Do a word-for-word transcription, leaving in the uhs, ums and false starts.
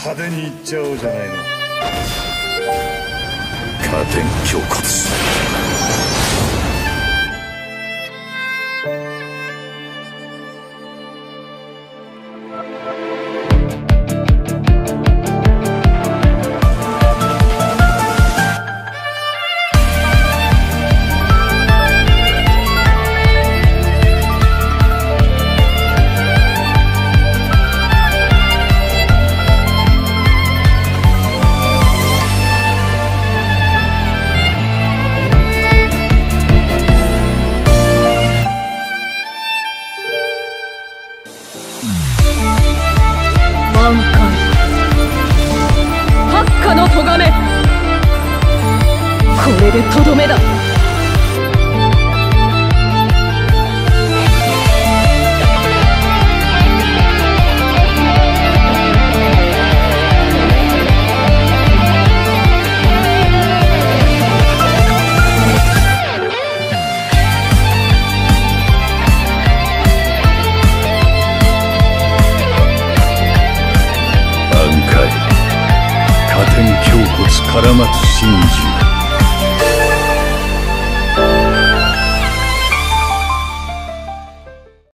派手にいっちゃおうじゃないの。 加点胸骨。 満開八下の咎め、これでとどめだ。 加点胸骨唐松真珠。